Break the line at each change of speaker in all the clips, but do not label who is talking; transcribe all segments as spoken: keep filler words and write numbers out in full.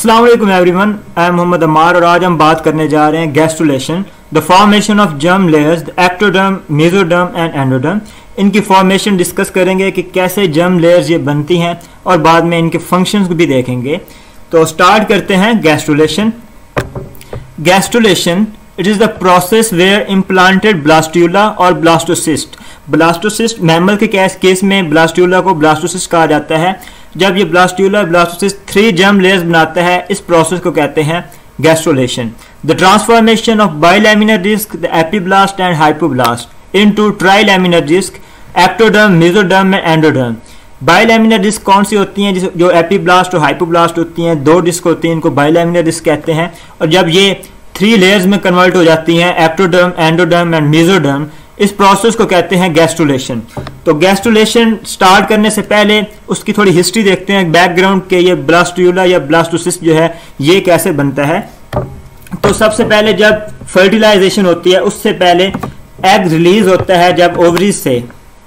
अस्सलाम वालेकुम everyone, I am Mohammad Amar और आज हम बात करने जा रहे हैं gastrulation, the formation of germ layers, the ectoderm, mesoderm and endoderm. इनकी फॉर्मेशन डिस्कस करेंगे कि कैसे जर्म लेयर्स ये बनती हैं और बाद में इनके फंक्शंस भी देखेंगे। तो स्टार्ट करते हैं gastrulation. Gastrulation it is the process where implanted blastula और ब्लास्टोसिस्ट, ब्लास्टोसिस्ट मैमल के केस केस में ब्लास्ट्यूला को ब्लास्टोसिस्ट कहा जाता है। जब ये blastula blastocyst three germ layers बनाता है, इस प्रोसेस को कहते हैं gastrulation. The transformation of bilaminar disc, the epiblast and hypoblast into trilaminar disc, ectoderm, mesoderm and endoderm. Bilaminar disc कौन सी होती हैं? जो एपीब्लास्ट और हाइपोब्लास्ट होती हैं, दो डिस्क होती हैं, इनको बाइलैमिनर डिस्क कहते हैं। और जब ये थ्री लेयर्स में कन्वर्ट हो जाती हैं, एक्टोडर्म, एंडोडर्म एंड मेसोडर्म, इस प्रोसेस को कहते हैं गैस्ट्रुलेशन। तो गैस्ट्रुलेशन स्टार्ट करने से पहले उसकी थोड़ी हिस्ट्री देखते हैं, बैकग्राउंड के ये ब्लास्ट्यूला या ब्लास्टोसिस्ट जो है ये कैसे बनता है। तो सबसे पहले जब फर्टिलाइजेशन होती है उससे पहले एग रिलीज होता है जब ओवरीज से,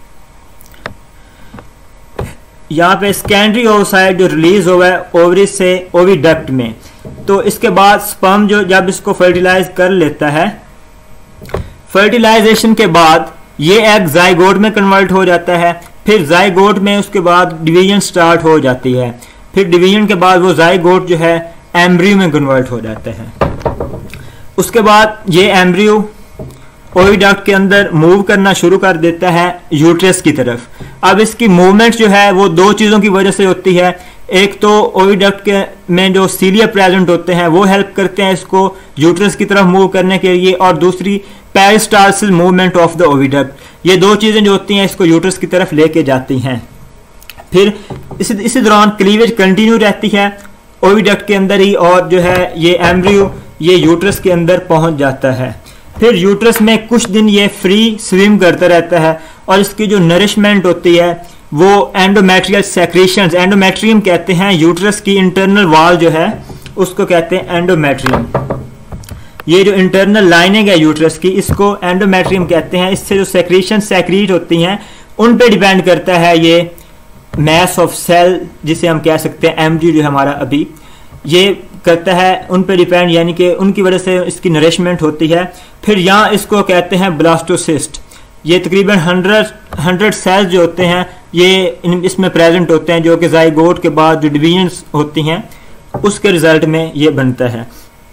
यहाँ पे सेकेंडरी ओवसाइड जो रिलीज हुआ है ओवरीज से ओविडक्ट में। तो इसके बाद स्पर्म जो जब इसको फर्टिलाइज कर लेता है, फर्टिलाइजेशन के बाद ये एग जाइगोट में कन्वर्ट हो जाता है। फिर जाइगोट में उसके बाद डिवीजन स्टार्ट हो जाती है। फिर डिवीजन के बाद वो जाइगोट जो है एम्ब्रियो में कन्वर्ट हो जाता है। उसके बाद ये एम्ब्रियो ओविडक्ट के अंदर मूव करना शुरू कर देता है यूट्रस की तरफ। अब इसकी मूवमेंट जो है वो दो चीज़ों की वजह से होती है। एक तो ओविडक्ट के में जो सीलिया प्रेजेंट होते हैं वो हेल्प करते हैं इसको यूट्रस की तरफ मूव करने के लिए, और दूसरी peristalsis movement of the oviduct. ये दो चीज़ें जो होती हैं इसको यूट्रस की तरफ लेके जाती हैं। फिर इसी इसी दौरान क्लीवेज कंटिन्यू रहती है ओविडक्ट के अंदर ही, और जो है ये एम्ब्रियो ये यूट्रस के अंदर पहुंच जाता है। फिर यूट्रस में कुछ दिन ये फ्री स्विम करता रहता है, और इसकी जो नरिशमेंट होती है वो एंडोमेट्रियल सेक्रेशंस, एंडोमेट्रियम कहते हैं, यूट्रस की इंटरनल वॉल जो है उसको कहते हैं एंडोमेट्रियम। ये जो इंटरनल लाइनिंग है यूट्रस की इसको एंडोमेट्रियम कहते हैं। इससे जो सेक्रेशन सेक्रीट होती हैं उन पे डिपेंड करता है ये मैस ऑफ सेल, जिसे हम कह सकते हैं एम्ब्रियो जो हमारा अभी ये करता है, उन पे डिपेंड, यानी कि उनकी वजह से इसकी नरिशमेंट होती है। फिर यहाँ इसको कहते हैं ब्लास्टोसिस्ट। ये तकरीबन हंड्रेड हंड्रेड सेल्स जो होते हैं ये इन इसमें प्रेजेंट होते हैं, जो कि जाइगोट के बाद जो डिवीजन्स होती हैं उसके रिजल्ट में ये बनता है।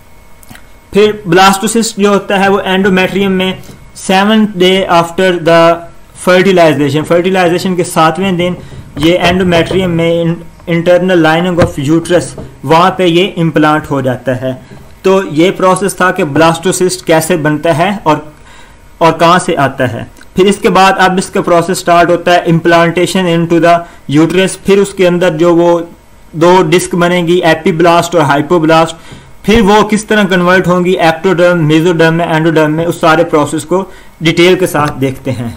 फिर ब्लास्टोसिस्ट जो होता है वो एंडोमेट्रियम में seven day after the fertilisation, fertilisation के सातवें दिन ये एंडोमेट्रियम में इंटरनल लाइनिंग ऑफ यूट्रस वहाँ पे ये इम्प्लांट हो जाता है। तो ये प्रोसेस था कि ब्लास्टोसिस्ट कैसे बनता है और और कहाँ से आता है। फिर इसके बाद अब इसका प्रोसेस स्टार्ट होता है इम्प्लांटेशन इनटू द यूट्रस। फिर उसके अंदर जो वो दो डिस्क बनेगी एपीब्लास्ट और हाइपोब्लास्ट, फिर वो किस तरह कन्वर्ट होंगी एक्टोडर्म, मेसोडर्म में, एंडोडर्म में, उस सारे प्रोसेस को डिटेल के साथ देखते हैं।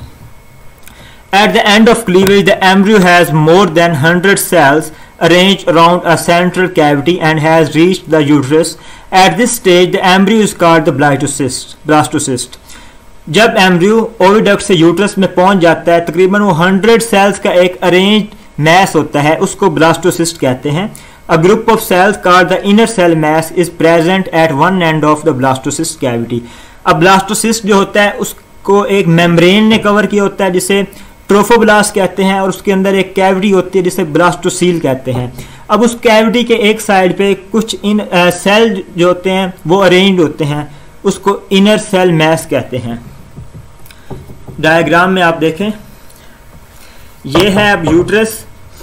At the end of cleavage, the embryo has more than one hundred cells arranged around a central cavity and has reached the uterus. At this stage, the embryo is called the blastocyst. blastocyst. जब embryo oviduct से uterus में पहुंच जाता है, तकरीबन वो hundred sails का एक अरेंज्ड मैस होता है, उसको ब्लास्टोसिस्ट कहते हैं। A group of cells called the inner cell mass is present at one end of the blastocyst cavity. अब ब्लास्टोसिस्ट जो होता है उसको एक मेम्ब्रेन ने कवर किया होता है जिसे ट्रोफोब्लास्ट कहते हैं, और उसके अंदर एक कैविटी होती है जिसे ब्लास्टोसील कहते हैं। अब उस कैविटी के एक साइड पे कुछ इन आ, सेल जो होते हैं वो अरेंज्ड होते हैं, उसको इनर सेल मैस कहते हैं। डायग्राम में आप देखें, ये है अब यूट्रस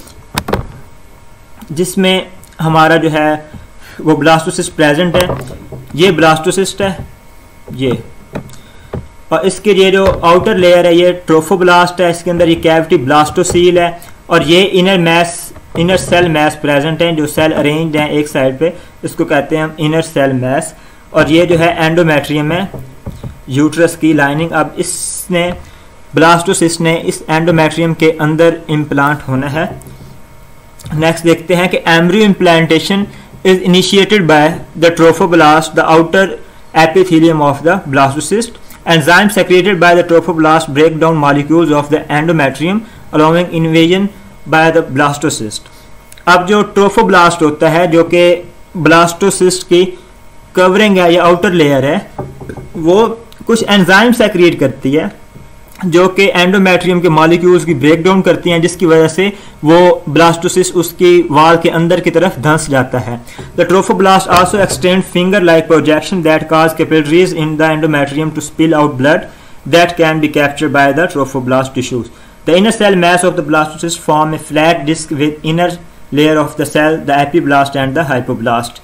जिसमें हमारा जो है वो ब्लास्टोसिस्ट प्रेजेंट है। ये ब्लास्टोसिस्ट है ये, और इसके ये जो आउटर लेयर है ये ट्रोफोब्लास्ट है, इसके अंदर ये कैविटी ब्लास्टोसील है, और ये inner mass inner cell mass present है जो सेल अरेंज्ड हैं एक साइड पे, इसको कहते हैं हम इनर सेल मैस। और ये जो है एंडोमेट्रियम है यूट्रस की लाइनिंग। अब इसने ब्लास्टोसिस्ट ने इस एंडोमेट्रियम के अंदर इम्प्लांट होना है। नेक्स्ट देखते हैं कि embryo implantation is initiated by the trophoblast, the outer epithelium of the blastocyst. Enzymes secreted by the trophoblast break down molecules of the endometrium allowing invasion by the blastocyst. अब जो trophoblast होता है जो कि blastocyst की covering है या outer layer है वो कुछ एंजाइम सेक्रेट करती है जो कि एंडोमेट्रियम के मॉलिक्यूल्स की ब्रेक डाउन करती हैं, जिसकी वजह से वो ब्लास्टोसिस्ट उसकी वाल के अंदर की तरफ धंस जाता है। The trophoblast also extend finger like projection that cause capillaries in the endometrium to spill out blood that can be captured by the trophoblast tissues. The inner cell mass of the blastocyst form a flat disc with inner layer of the cell, the epiblast and the hypoblast।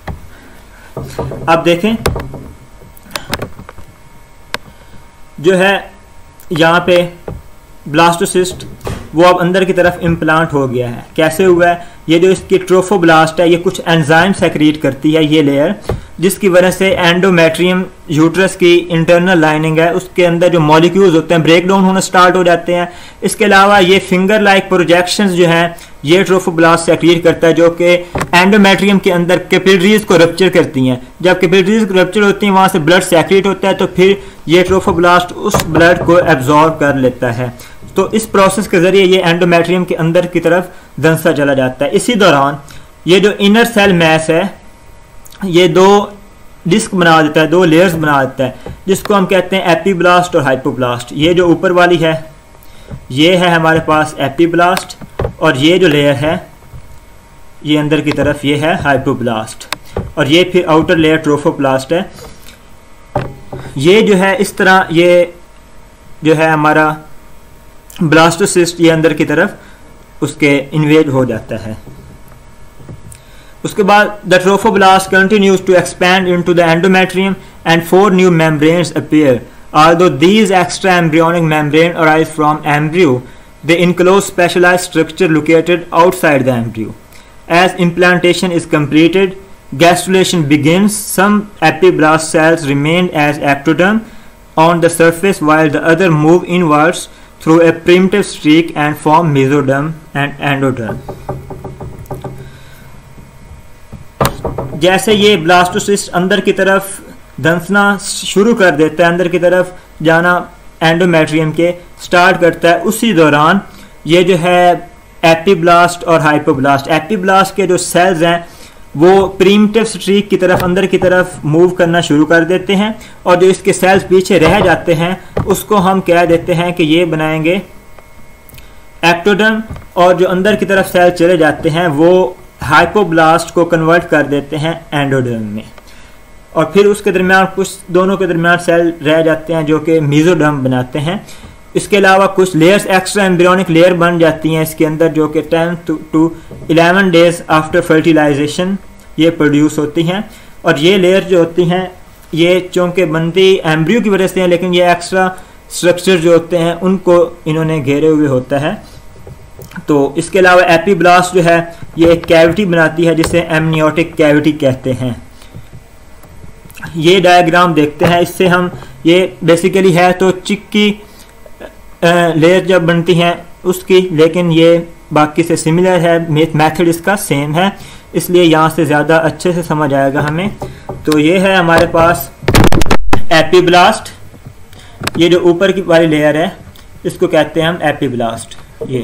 अब देखें जो है यहाँ पे blastocyst वो अब अंदर की तरफ इम्प्लांट हो गया है। कैसे हुआ है? ये जो इसकी ट्रोफोब्लास्ट है ये कुछ एंजाइम सेक्रेट करती है ये लेयर, जिसकी वजह से एंडोमेट्रियम यूट्रस की इंटरनल लाइनिंग है उसके अंदर जो मॉलिक्यूल्स होते हैं ब्रेक डाउन होना स्टार्ट हो जाते हैं। इसके अलावा ये फिंगर लाइक प्रोजेक्शंस जो हैं ये ट्रोफोब्लास्ट सेक्रेट करता है जो कि एंडोमेट्रियम के अंदर कैपिलरीज को रप्चर करती हैं। जब कैपिलरीज रप्चर होती हैं वहाँ से ब्लड सेक्रेट होता है तो फिर ये ट्रोफोब्लास्ट उस ब्लड को एब्जॉर्ब कर लेता है। तो इस प्रोसेस के जरिए ये एंडोमेट्रियम के अंदर की तरफ धंसा चला जाता है। इसी दौरान ये जो इनर सेल मैस है ये दो डिस्क बना देता है, दो लेयर्स बना देता है, जिसको हम कहते हैं एपीब्लास्ट और हाइपोब्लास्ट। ये जो ऊपर वाली है ये है हमारे पास एपीब्लास्ट और ये जो लेयर है ये अंदर की तरफ ये है हाइपोब्लास्ट और ये फिर आउटर लेयर ट्रोफोब्लास्ट है। ये जो है इस तरह ये जो है हमारा ब्लास्टोसिस्ट ये अंदर की तरफ उसके इन्वेड हो जाता है। उसके बाद the trophoblast continues to expand into the endometrium and four new membranes appear. Although these extra embryonic membrane arise from embryo, they enclose specialized structure located outside the embryo. As implantation is completed, gastrulation begins. Some epiblast cells remain as ectoderm on the surface while the other move inwards through a primitive streak and form mesoderm and endoderm. जैसे ये blastocyst अंदर की तरफ धंसना शुरू कर देता है, अंदर की तरफ जाना एंडोमेट्रियम के स्टार्ट करता है, उसी दौरान ये जो है एपीब्लास्ट और हाइपोब्लास्ट, एपीब्लास्ट के जो सेल्स हैं वो प्रीमिटिव स्ट्रीक की तरफ अंदर की तरफ मूव करना शुरू कर देते हैं और जो इसके सेल्स पीछे रह जाते हैं उसको हम कह देते हैं कि ये बनाएंगे एक्टोडर्म, और जो अंदर की तरफ सेल चले जाते हैं वो हाइपोब्लास्ट को कन्वर्ट कर देते हैं एंडोडर्म में, और फिर उसके दरमियान कुछ दोनों के दरमियान सेल रह जाते हैं जो कि मेसोडर्म बनाते हैं। इसके अलावा कुछ लेयर्स एक्स्ट्रा एम्ब्रियोनिक लेयर बन जाती हैं इसके अंदर जो कि ten to eleven days after fertilisation ये प्रोड्यूस होती हैं, और ये लेयर जो होती हैं ये चूँकि बनती एम्ब्रियो की वजह से हैं लेकिन ये एक्स्ट्रा स्ट्रक्चर जो होते हैं उनको इन्होंने घेरे हुए होता है। तो इसके अलावा एपीब्लास्ट जो है ये एक कैविटी बनाती है जिसे एमनियोटिक कैविटी कहते हैं। ये डायग्राम देखते हैं, इससे हम ये बेसिकली है तो चिक्की लेयर जब बनती हैं उसकी, लेकिन ये बाकी से सिमिलर है, मेथड इसका सेम है, इसलिए यहाँ से ज़्यादा अच्छे से समझ आएगा हमें। तो ये है हमारे पास एपीब्लास्ट, ये जो ऊपर की वाली लेयर है इसको कहते हैं हम एपीब्लास्ट। ये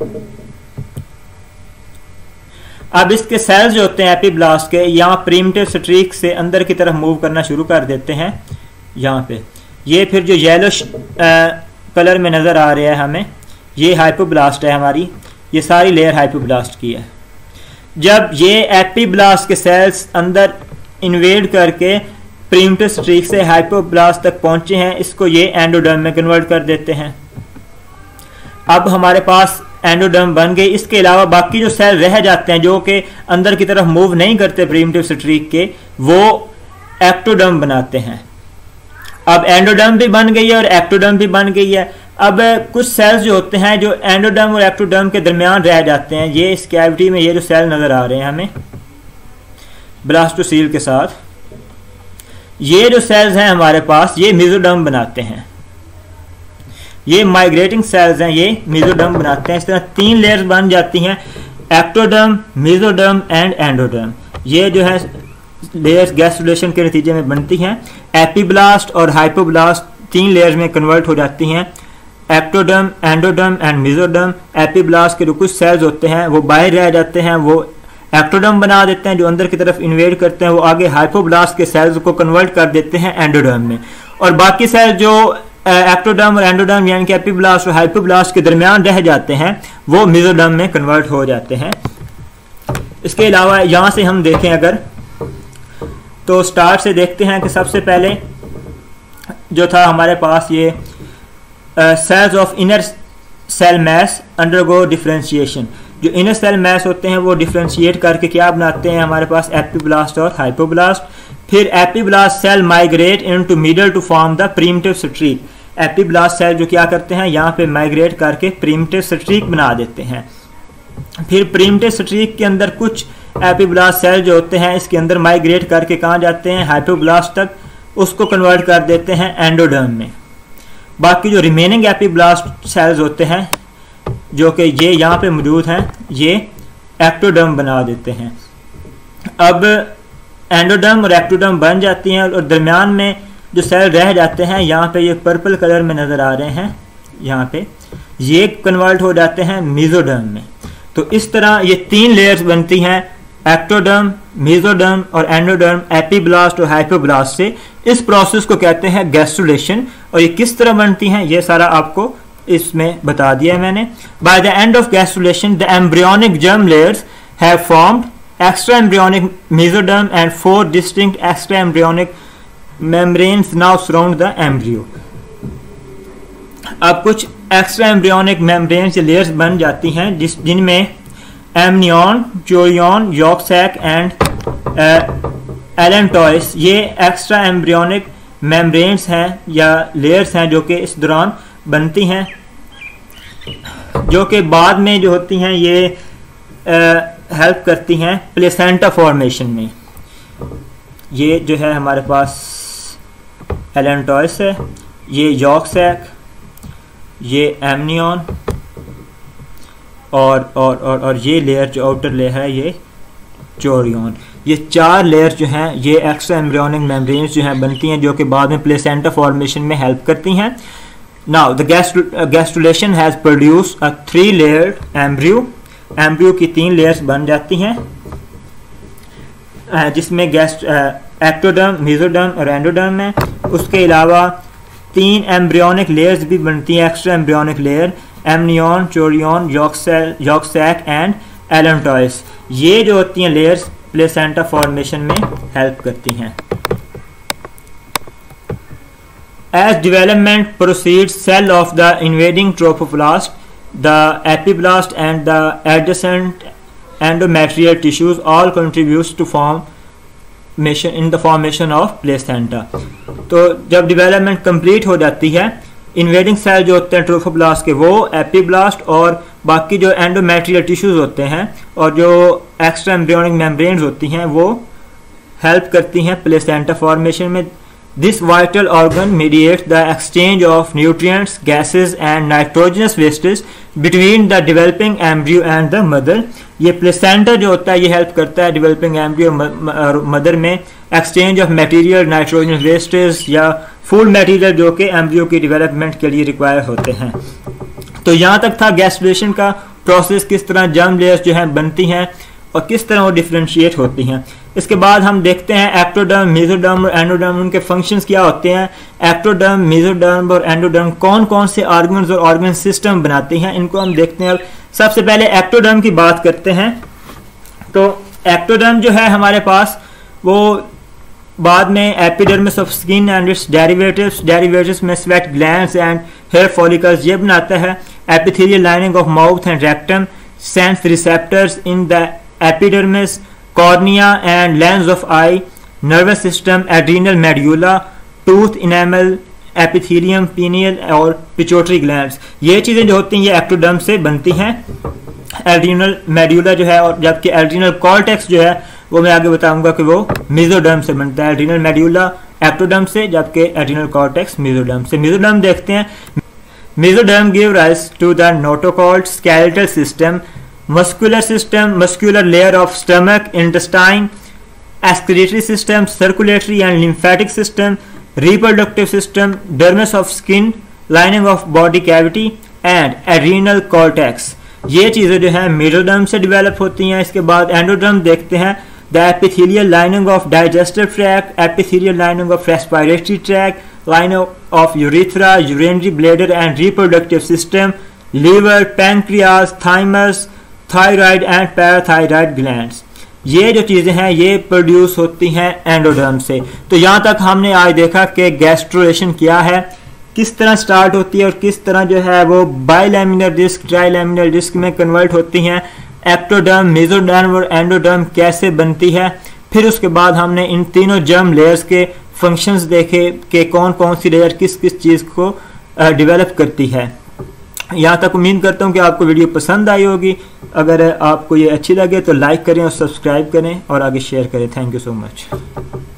अब इसके सेल्स जो होते हैं एपीब्लास्ट के यहाँ प्रीमिटिव स्ट्रीक से अंदर की तरफ मूव करना शुरू कर देते हैं यहाँ पे। ये फिर जो येलो कलर में नज़र आ रहा है हमें ये हाइपोब्लास्ट है, हमारी ये सारी लेयर हाइपोब्लास्ट की है। जब ये एपीब्लास्ट के सेल्स अंदर इन्वेड करके प्रीमिटिव स्ट्रीक से हाइपोब्लास्ट तक पहुंचे हैं इसको ये एंडोडर्म में कन्वर्ट कर देते हैं। अब हमारे पास एंडोडर्म बन गई। इसके अलावा बाकी जो सेल रह जाते हैं जो कि अंदर की तरफ मूव नहीं करते प्रीमिटिव स्ट्रीक के, वो एक्टोडर्म बनाते हैं। अब एंडोडर्म भी बन गई है और एक्टोडर्म भी बन गई है। अब कुछ सेल्स जो होते हैं जो एंडोडर्म और एक्टोडर्म के दरमियान रह जाते हैं, ये इस कैविटी में ये जो सेल नजर आ रहे हैं हमें ब्लास्टोसील के साथ, ये जो सेल्स हैं हमारे पास ये मेसोडर्म बनाते हैं। ये माइग्रेटिंग सेल्स हैं, ये मेसोडर्म बनाते हैं। इस तरह तीन लेयर्स बन जाती हैं, एक्टोडर्म, मेसोडर्म एंड एंडोडर्म। ये जो है लेयर्स गैस्ट्रुलेशन के नतीजे में बनती हैं। एपीब्लास्ट और हाइपोब्लास्ट तीन लेयर्स में कन्वर्ट हो जाती हैं, ectoderm, endoderm and mesoderm. Epiblast के जो कुछ सेल्स होते हैं वो बाहर रह जाते हैं, वो एक्टोडर्म बना देते हैं जो अंदर की तरफ इन्वेड करते हैं, वो आगे हाइपोब्लास्ट के सेल्स को कन्वर्ट कर देते हैं एंडोडर्म में, और बाकी सेल जो एक्टोडर्म और एंडोडर्म यानी कि एपिब्लास्ट और हाइपोब्लास्ट के दरमियान रह जाते हैं वो मेसोडर्म में कन्वर्ट हो जाते हैं। इसके अलावा यहाँ से हम देखें अगर तो स्टार्ट से देखते हैं कि सबसे पहले जो था हमारे पास ये cells of inner cell mass undergo differentiation. जो इनर सेल मैस होते हैं वो डिफरेंशिएट करके क्या बनाते हैं हमारे पास एपिब्लास्ट और हाइपोब्लास्ट। फिर epiblast cell migrate into middle to form the primitive streak. Epiblast cell जो क्या करते हैं यहाँ पे माइग्रेट करके प्रिमिटिव स्ट्रीक बना देते हैं। फिर प्रिमिटिव स्ट्रीक के अंदर कुछ एपिब्लास्ट सेल जो होते हैं इसके अंदर माइग्रेट करके कहाँ जाते हैं हाइपोब्लास्ट तक, उसको कन्वर्ट कर देते हैं एंडोडर्म में। बाकी जो रिमेनिंग एपिब्लास्ट सेल्स होते हैं जो कि ये यहाँ पे मौजूद हैं ये एक्टोडर्म बना देते हैं। अब एंडोडर्म और एक्टोडर्म बन जाती हैं और दरमियान में जो सेल रह जाते हैं यहाँ पे ये पर्पल कलर में नज़र आ रहे हैं, यहाँ पे ये कन्वर्ट हो जाते हैं मेसोडर्म में। तो इस तरह ये तीन लेयर्स बनती हैं एक्टोडर्म, मेसोडर्म और एंडोडर्म एपिब्लास्ट और हाइपोब्लास्ट से। इस प्रोसेस को कहते हैं गैस्ट्रुलेशन, और ये किस तरह बनती हैं ये सारा आपको इसमें बता दिया है मैंने। By the end of gastrulation the embryonic germ layers have formed extra embryonic mesoderm and four distinct extra embryonic membranes now surround the embryo. अब कुछ एक्स्ट्रा एम्ब्रियोनिक मेम्ब्रेन्स या लेयर्स बन जाती हैं जिस जिनमें amnion, chorion, yolk sac and allantois ये extra embryonic membranes हैं या लेयर्स हैं जो कि इस दौरान बनती हैं, जो कि बाद में जो होती हैं ये हेल्प करती हैं प्लेसेंटा फॉर्मेशन में। ये जो है हमारे पास एलेंटॉइस है, ये यॉक सैक, ये एमनियन और और और और ये लेयर जो आउटर लेयर है ये चोरियन। ये चार लेयर जो हैं ये एक्स्ट्रा एम्ब्रियोनिक मेम्ब्रेन्स जो हैं बनती हैं जो कि बाद में प्लेसेंटा फॉर्मेशन में हेल्प करती हैं। Now the gastrulation has produced a three layered embryo. Embryo की तीन लेयर्स बन जाती हैं जिसमें गैस्ट एक्टोडर्म, मेसोडर्म और एंडोडर्म है। उसके अलावा तीन एम्ब्रियोनिक लेयर्स भी बनती हैं extra embryonic layer, amnion, chorion, yolk sac and allantois. ये जो होती हैं लेयर्स प्लेसेंटा फॉर्मेशन में हेल्प करती हैं। As development proceeds, cell of the invading trophoblast, the epiblast and the adjacent endometrial tissues all contributes to formation in the formation of placenta. तो जब development complete हो जाती है इन्वेडिंग सेल जो होते हैं ट्रोफोब्लास्ट के वो एपिब्लास्ट और बाकी जो एंडोमेट्रियल टिश्यूज होते हैं और जो एक्स्ट्रा एम्ब्रियोनिक मेम्ब्रेन्स होती हैं वो हेल्प करती हैं प्लेसेंटा फॉर्मेशन में। This vital organ mediates the exchange of nutrients, gases and nitrogenous wastage between the developing embryo and the mother. ये प्लेसेंटा जो होता है ये हेल्प करता है डेवलपिंग एम्ब्रियो और मदर में exchange of material, nitrogen wastage या फूड मटेरियल जो कि एम्ब्रियो की डेवलपमेंट के लिए रिक्वायर होते हैं। तो यहाँ तक था गैस्ट्रुलेशन का प्रोसेस, किस तरह जर्म लेयर्स जो हैं बनती हैं और किस तरह वो डिफरेंशिएट होती हैं। इसके बाद हम देखते हैं एक्टोडर्म, मेसोडर्म और एंडोडर्म, उनके फंक्शंस क्या होते हैं। एक्टोडर्म, मेसोडर्म और एंडोडर्म कौन कौन से ऑर्गन्स और ऑर्गन सिस्टम बनाते हैं इनको हम देखते हैं। सबसे पहले एक्टोडर्म की बात करते हैं। तो एक्टोडर्म जो है हमारे पास वो बाद में epidermis of skin and its derivatives derivatives में sweat glands and hair follicles ये बनाता है। Epithelial lining of mouth and rectum, sense receptors in the epidermis, cornea and lens of eye, nervous system, adrenal medulla, tooth enamel, epithelium, pineal और pituitary glands. ये चीज़ें जो होती हैं ये एक्टोडर्म से बनती हैं। एड्रीनल मेड्यूला जो है और जबकि एड्रीनल कॉर्टेक्स जो है वो मैं आगे बताऊंगा कि वो मेसोडर्म से बनता है। एड्रीनल मेड्यूला एक्टोडर्म से जबकि एड्रीनल कॉर्टेक्स मेसोडर्म से। मेसोडर्म देखते हैं। Mesoderm give rise to the notochord, skeletal system, muscular system, muscular layer of stomach, intestine, excretory system, circulatory and lymphatic system, reproductive system, dermis of skin, lining of body cavity and adrenal cortex. ये चीज़ें जो है mesoderm से develop होती हैं। इसके बाद endoderm देखते हैं, the epithelial lining of digestive tract, epithelial lining of respiratory tract, lining of urethra, urinary bladder and reproductive system, liver, pancreas, thymus, thyroid and parathyroid glands. ये जो चीज़ें हैं ये प्रोड्यूस होती हैं एंडोडर्म से। तो यहाँ तक हमने आज देखा कि गैस्ट्रुलेशन क्या है, किस तरह स्टार्ट होती है और किस तरह जो है वो बाइलैमिनर डिस्क, ट्राइलैमिनर डिस्क में कन्वर्ट होती हैं। एक्टोडर्म, मेसोडर्म और एंडोडर्म कैसे बनती है। फिर उसके बाद हमने इन तीनों जर्म लेयर्स के फंक्शंस देखे कि कौन कौन सी लेयर किस किस चीज़ को डेवलप करती है। यहाँ तक उम्मीद करता हूँ कि आपको वीडियो पसंद आई होगी। अगर आपको ये अच्छी लगे तो लाइक करें और सब्सक्राइब करें और आगे शेयर करें। Thank you so much.